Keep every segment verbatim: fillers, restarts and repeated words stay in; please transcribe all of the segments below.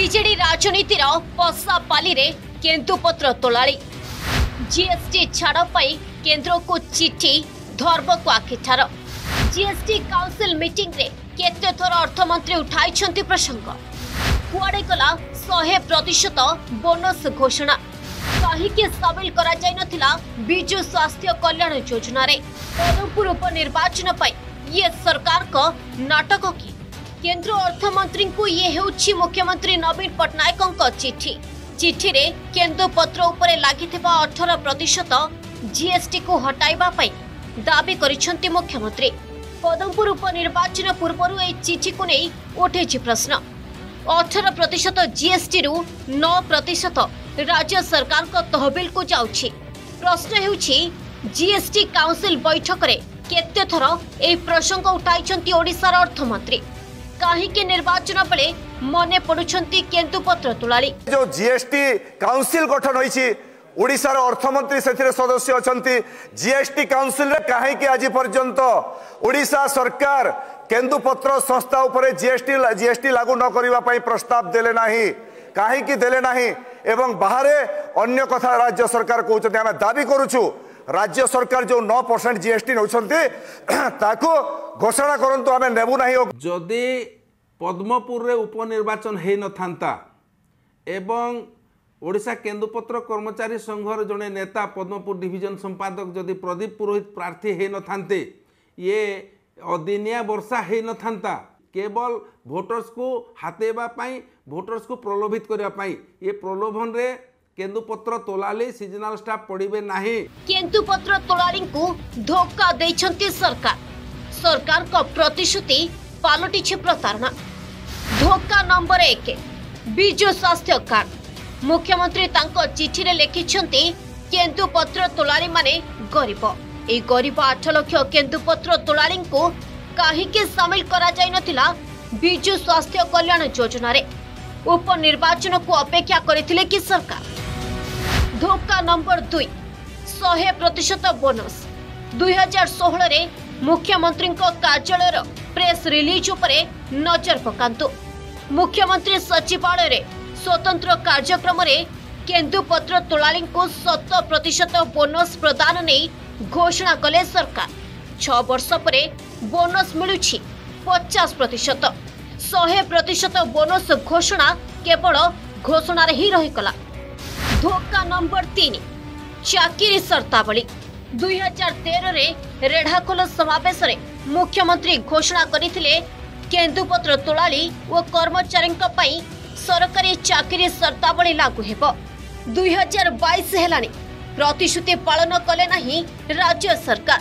BJD राजनीतिर पशा पाली रे केन्दुपत्र तोलाली GST छाड़ पाई केंद्र को चिठी धर्म को आखिठार जीएसटी काउंसिल मीटिंग रे केते थर अर्थमंत्री उठाई प्रसंग कुआडे गला सौ प्रतिशत बोनस घोषणा कहीं सामिल करा जाय नथिला बिजु स्वास्थ्य कल्याण योजना रे पदमपुर उपनिर्वाचन पाई ये सरकार को नाटक की केंद्र अर्थमंत्री को ये हेउछि मुख्यमंत्री नवीन पट्टनायक चिठी चिठी रे केन्दुपत्र उपरे लागिथिबा अठारह प्रतिशत जीएसटी को हटाइबा पाई दाबी करिसेंति मुख्यमंत्री पदमपुर उपनिर्वाचन पूर्व ए चिठी को नहीं उठे प्रश्न अठारह प्रतिशत जीएसटी रु नौ प्रतिशत राज्य सरकार को तहबिल को जाउछि प्रश्न हेउछि जीएसटी काउंसिल बैठक रे केते थर ए प्रसंग उठाइछंती ओडिसा अर्थमंत्री कहीं के निर्वाचन बेले मने पड़ुछंती केन्दुपत्र तुलाली जो जीएसटी काउंसिल गठन होईछि ओडिसा अर्थमंत्री से सदस्य अछंती जीएसटी काउंसिल रे कहीं के आज पर्यंत ओडिसा सरकार केन्दुपत्र संस्था उपरे जीएसटी जीएसटी लागू न करबा पई प्रस्ताव देले नाही कहीं की देले नाही एवं बाहर अन्य कथा राज्य सरकार कहते आम दाबी करुचु राज्य सरकार जो नौ परसेंट जीएसटी नौछंती ताको घोषणा करंतु आमे नेबु नाही जदि पद्मपुर रे उपनिर्वाचन हे न थांता एवं ओडिशा केन्दुपत्र कर्मचारी संघर जड़े नेता पद्मपुर डिविजन संपादक जदि प्रदीप पुरोहित प्रार्थी हे न थांते ये अदिनिया वर्षा हे न थांता केवल भोटर्स को हातेबा पाई भोटर्स को प्रलोभित करबा पाई ये प्रलोभन रे केन्दुपत्र तोलाली सीजनल स्टाफ पड़िबे नाही केन्दुपत्र तोलाली को धोखा दैछंती सरकार सरकार को प्रतिश्रुति पालटिछि प्रतारणा धोखा नंबर एक बिजु स्वास्थ्य कार्ड मुख्यमंत्री तांको चिठी रे लिखिछंती केन्दुपत्र तोलाली माने गरीब ए गरीब आठ लाख केन्दुपत्र तोलाली को कहीं के सामिल करा जाय नथिला बिजु स्वास्थ्य कल्याण योजना रे उपनिर्वाचन को अपेक्षा करथिले कि सरकार धोखा नंबर दुई सौ प्रतिशत बोनस दुई हजार सोलह रे मुख्यमंत्री कार्यालय प्रेस रिलीज उपरे नजर पकांतु मुख्यमंत्री सचिवालय रे स्वतंत्र कार्यक्रम रे केन्दुपत्र तोलाली को शत प्रतिशत बोनस प्रदान नहीं घोषणा कले सरकार छ वर्ष परे बोनस मिलुछि पचास प्रतिशत सौ प्रतिशत बोनस घोषणा केवल घोषणा ही रहीगला धोखा नंबर तीन चाकरी शर्तावली दुई हजार तेरह रे रेढ़ाखोल समावेश रे मुख्यमंत्री घोषणा करथिले केन्दुपत्र तोलाली और कर्मचारी सरकारी चाकरी शर्तावली लागू हेबो दुई हजार बाईस हेलानी प्रतिश्रुति पालन कले नहीं राज्य सरकार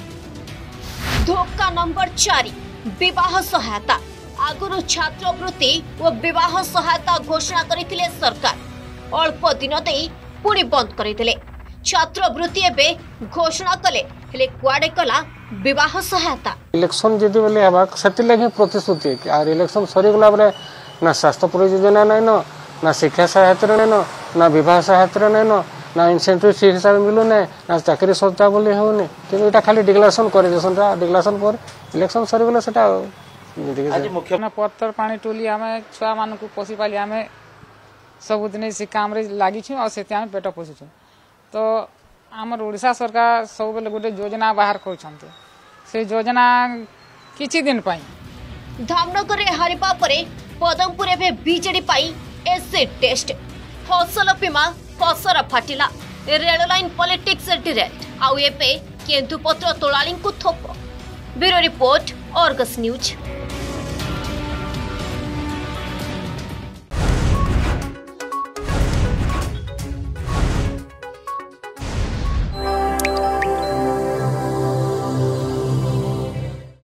धोखा नंबर चार विवाह सहायता आगुरु छात्रवृत्ति और विवाह सहायता घोषणा करथिले सरकार अल्प दिन देई पुणी बंद करथिले छात्रवृत्ति एबे घोषणा कले हेले कुआडे कला विवाह सहायता इलेक्शन जदि बोले हबा सेति लगे प्रतिश्रुति आर इलेक्शन सरी गला बरे ना स्वास्थ्य परियोजना नै न ना शिक्षा सहायता नै न ना विवाह सहायता नै न ना इंसेंटिव सी हिसाब मिलु नै ना चाकरी संस्था बोले होने किंतु एटा खाली डिक्लेरेशन करे देसन डिक्लेरेशन पर इलेक्शन सरी गला सेटा आज मुख्य पत्थर पानी टोली आमे छुआ मान को पोसी पाली आमे सब दिन से काम रे लागि छु और सेते आमे पेट पोसी छु तो हमर ओडिसा सरकार सब बेले गोटे योजना बाहर कर छनते से योजना किछि दिन पाई धामनगर रे हारिबा परे पदमपुर एबे बीजेडी पाई एसिड टेस्ट फसल बीमा फसर फाटिला रेल लाइन पॉलिटिक्स डायरेक्ट आउ एबे केन्दुपत्र तोलाली को थोप ब्यूरो रिपोर्ट अर्गस न्यूज।